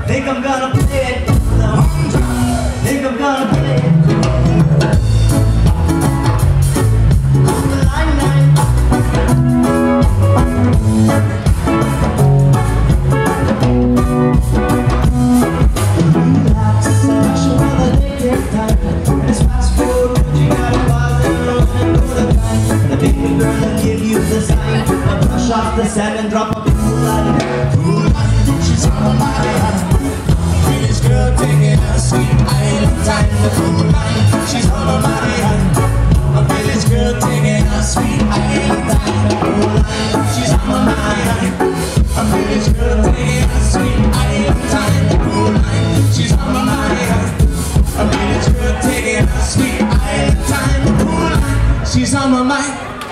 Think I'm gonna play it. No. Think I'm gonna play it. Off the sand and drop a cool line. Cool line, she's on my mind. Village girl taking a sweet island time. The cool line, she's on my mind. A village girl taking a sweet island time. The cool line, she's on my mind. A village girl taking a sweet island time. The cool line, she's on my mind. A village girl taking a sweet island time. The cool line, she's on my mind.